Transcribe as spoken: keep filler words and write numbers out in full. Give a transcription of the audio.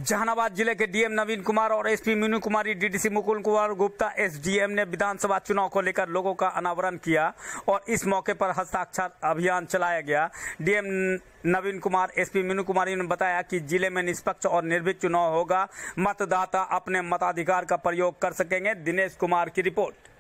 जहानाबाद जिले के डीएम नवीन कुमार और SP Meenu Kumari, DDC Mukul Kumar Gupta, SDM ने विधानसभा चुनाव को लेकर लोगों का अनावरण किया और इस मौके पर हस्ताक्षर अभियान चलाया गया। डीएम नवीन कुमार, एसपी मीनू कुमारी ने बताया कि जिले में निष्पक्ष और निर्भीक चुनाव होगा, मतदाता अपने मताधिकार का प्रयोग कर सकेंगे। दिनेश कुमार की रिपोर्ट।